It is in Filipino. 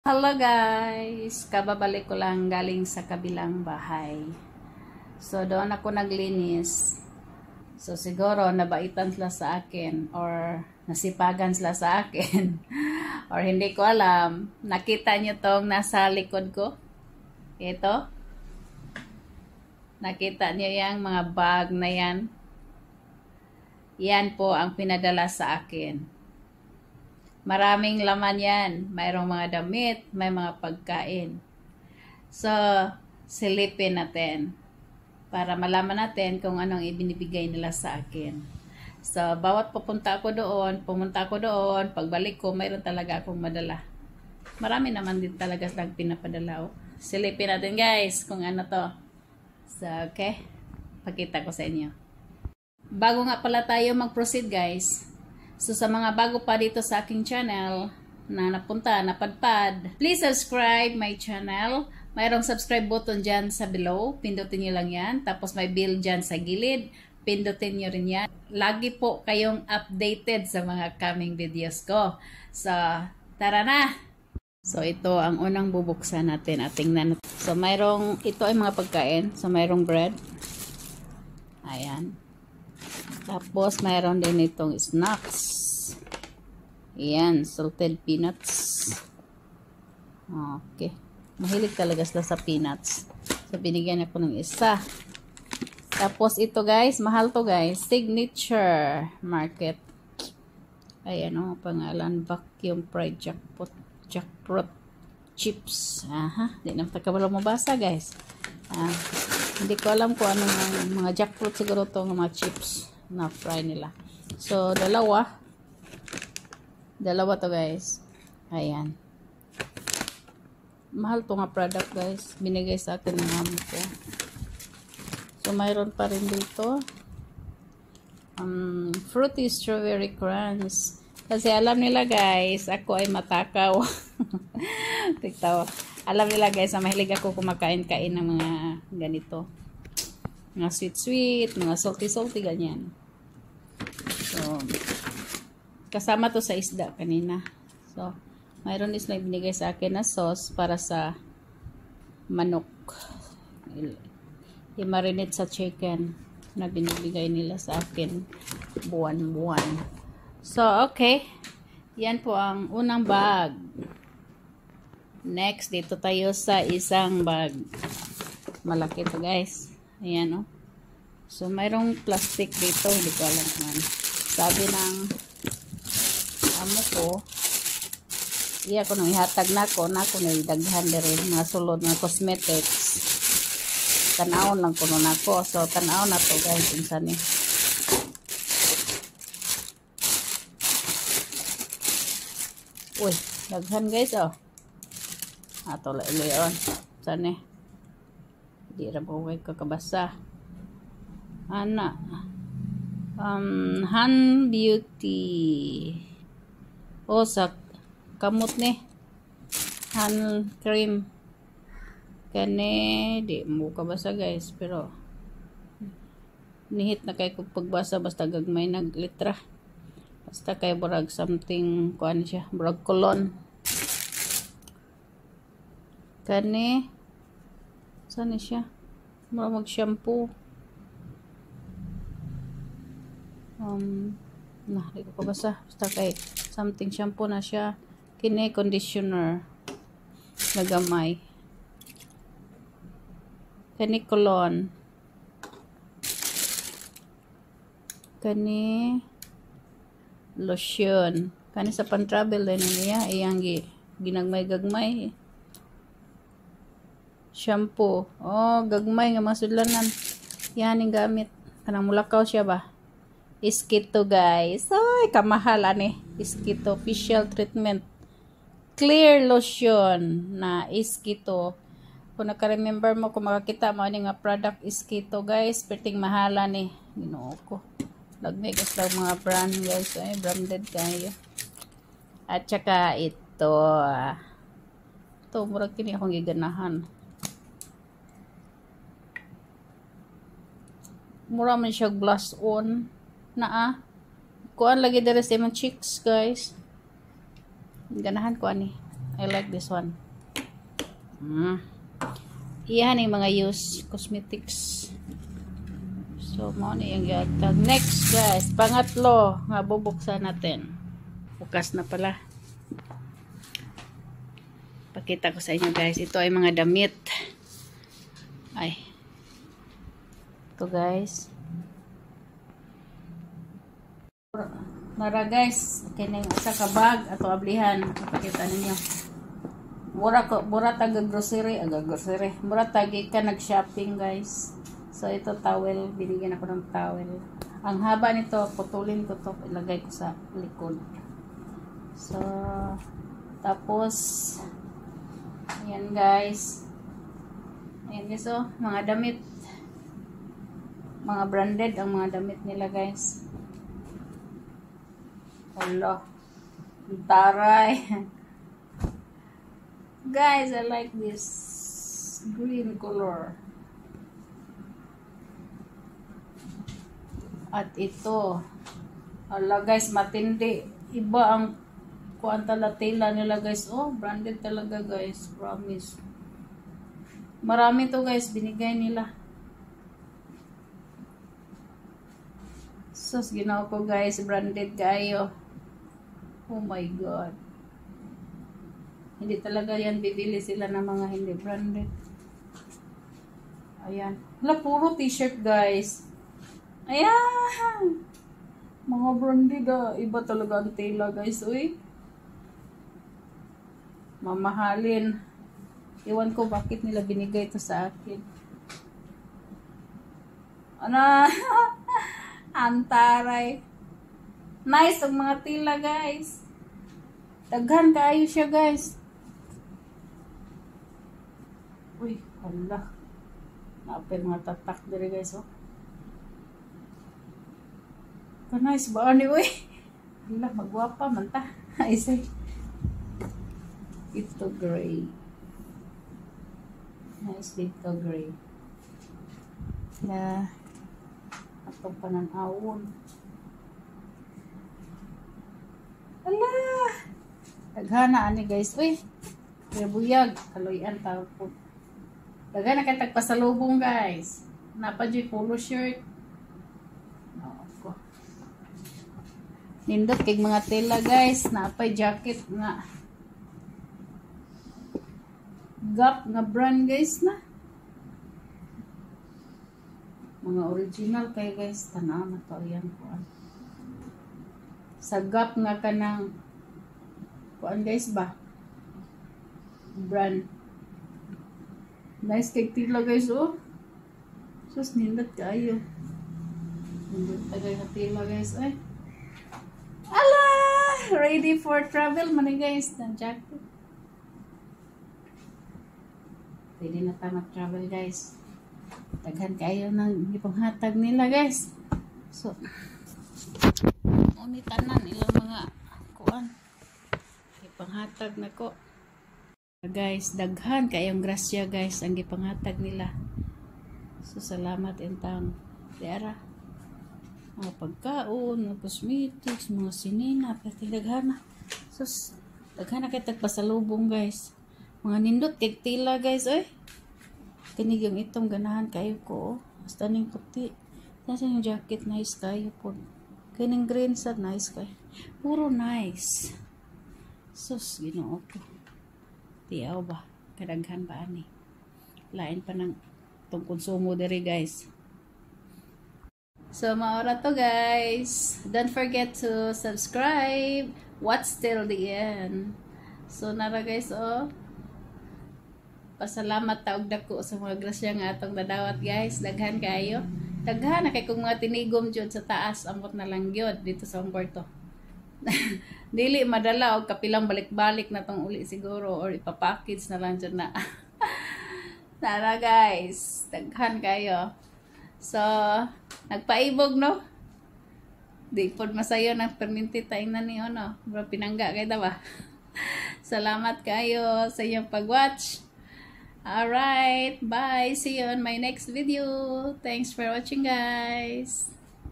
Hello guys! Kababalik ko lang galing sa kabilang bahay. So doon ako naglinis. So siguro nabaitan sila sa akin or nasipagan sila sa akin. Or hindi ko alam. Nakita nyo tong nasa likod ko? Ito. Nakita nyo yung mga bag na yan? Yan po ang pinadala sa akin. Maraming laman yan. Mayroong mga damit, may mga pagkain. So, silipin natin para malaman natin kung anong ibinibigay nila sa akin. So, bawat pumunta ako doon, pagbalik ko, mayroon talaga akong madala. Marami naman din talaga silang pinapadala. Silipin natin guys kung ano to. So, okay. Pakita ko sa inyo. Bago nga pala tayo mag-proceed guys. So sa mga bago pa dito sa aking channel na napadpad, please subscribe my channel. Mayroong subscribe button dyan sa below. Pindutin nyo lang yan. Tapos may bell dyan sa gilid. Pindutin nyo rin yan. Lagi po kayong updated sa mga coming videos ko. So, tara na! So ito ang unang bubuksan natin at tingnan. So ito ay mga pagkain. So mayroong bread. Ayan. Tapos, mayroon din itong snacks. Ayan, salted peanuts. Okay. Mahilig talaga sila sa peanuts. So, binigyan ako ng isa. Tapos, ito guys, mahal to guys. Signature Market. Ayan o, pangalan. Vacuum fried jackfruit chips. Aha, di naman takabalo mabasa guys. Hindi ko alam kung anong mga jackfruit siguro to ng mga chips na fry nila. So, dalawa to guys. Ayan. Mahal to nga product guys. Binigay sa akin ng amo ko. So, mayroon pa rin dito. Fruity strawberry crunch. Kasi alam nila guys, ako ay matakaw. Tiktaw. Alam nila guys, mahilig ako kumakain-kain ng mga ganito. Mga sweet-sweet, mga salty-salty, ganyan. So, kasama to sa isda kanina. So, mayroon din sila binigay sa akin na sauce para sa manok. I-marinate sa chicken na binibigay nila sa akin buwan-buwan. So, okay. Yan po ang unang bag. Next, dito tayo sa isang bag. Malaki to guys. Ayan o. So, mayroong plastic dito. Hindi ko alam kung ano. Sabi ng amo ko, iya ko nung ihatag na ko nilidaghan rin mga sulod, mga cosmetics. Tanawon lang ko nun ako. So, tanaw na to guys. Insan eh. Uy, daghan guys oh. Ato layon. Saan eh? Di ra buhay kakabasa. Ana. Hand Beauty. O, sa kamot ni. Hand cream. Kani, di mo kabasa guys. Pero, nihit na kay kung pagbasa basta gagmay naglitra. Basta kay burag something, kuan siya, burag kolon. Kani, saan siya? Mura mag-shampoo. Di ko kabasa. Basta kay something shampoo na siya. Kini conditioner. Nagamay. Kani cologne. Kani lotion. Kani sa pan-travel din niya. Iyang ginagmay-gagmay. Shampoo. Oh, gagmay nga masudlanan. Yan yung gamit. Kanang mulakaw siya ba? Iskito guys. Ay, kamahal ani. Iskito facial treatment. Clear lotion na Iskito. Kung naka-remember mo, kung makakita mo nga product Iskito guys, perting mahala ni. Ginoo ko. Lagmay guys lang mga brand guys. Ay, branded kayo. At saka ito. Ito, murag kini akong giganahan. Mura man siya blush on. Kuan lagi dere sa imong cheeks guys. Ganahan ko ani. I like this one. Iyan yung mga use cosmetics. So, mo na yung gatag. Next, guys. Pangatlo, nga bubuksan natin. Bukas na pala. Pakita ko sa inyo, guys. Ito ay mga damit. Ay. Ito, guys. Mara, guys. Kining sa kabag ato ablihan. Pakita ninyo. Mura tag grocery. Mura tag ka nag-shopping, guys. So, ito towel. Binigyan ako ng towel. Ang haba nito, putulin ko to. Ilagay ko sa likod. So, tapos, ayan guys. Ayan guys, oh. Mga damit. Mga branded ang mga damit nila, guys. Hello. Ang taray. Guys, I like this green color. At ito, ala guys, matindi. Iba ang kuan tela nila, guys. Oh, branded talaga, guys. Promise. Marami to, guys. Binigay nila. Sus, ginawa ko, guys. Branded kayo. Oh my God. Hindi talaga yan. Bibili sila ng mga hindi branded. Ayan. Wala, puro t-shirt, guys. Ayan! Mga branded, iba talaga ang tela, guys. Uy. Mamahalin. Iwan ko bakit nila binigay ito sa akin. Ano? Antaray. Nice ang mga tela, guys. Daghan kaayo siya, guys. Uy, hala. Napay mga tatak diri, guys, oh. Nice ba ni uy? Hala, magwapa man ta. I say. Ito gray. Nice dito gray. Na atong pananawon. Hala. Daghana ani, guys. Uy. Buyag, kaloyan tawag po. Daghana kay tagpasalubong, guys. Napa jud polo shirt. Nindot kay mga tela, guys. Napay jacket nga. Gap nga brand, guys, na. Mga original kay, guys. Tanaw na to. Ayan po. Sa Gap nga kanang kuan, guys, ba? Brand. Nice kay tela, guys, oh. Sus, nindot kayo. Nindot tagay na tela, guys, ay. Ala! Ready for travel man, guys. Ng jacket. Pwede na tayo mag-travel, guys. Daghan kayo ng ipanghatag nila, guys. So, unitanan ilang mga kuan. Ipanghatag na ko. Guys, daghan kayong grasya, guys, ang ipanghatag nila. So, salamat in town. Diara. Mga pagkaon, mga cosmetics, mga sinina, pati daghana. Sus, daghana kay tagpasalubong, guys. Mga nindot kay tila, guys, oy. Kinig yung itong ganahan kayo ko, oh. Basta ning puti. Nasa yung jacket, nice kayo po. Kining green sad, nice kayo. Puro nice. Sus, ginoo ko. Tiyaw ba? Kadaghan ba, ani? Lain pa ng itong konsumo diri, guys. So, maura to, guys. Don't forget to subscribe. Watch till the end. So, nara, guys, oh. Pasalamat taog dako sa mga grasya nga atong dadawat, guys. Daghan kayo. Daghan na kay kung mga tinigom jud sa taas, amot na lang gyud dito sa kwarto. Dili madala og kapilang balik-balik na tong uli siguro or ipapackage na lang jud na. Nara, guys. Daghan kayo. So, nagpaibog, no? Di pod masayo ng perminti tayong na niyo, no? Bro, pinangga kayo ba? Salamat kayo sa iyong pag-watch. Alright, bye. See you on my next video. Thanks for watching, guys.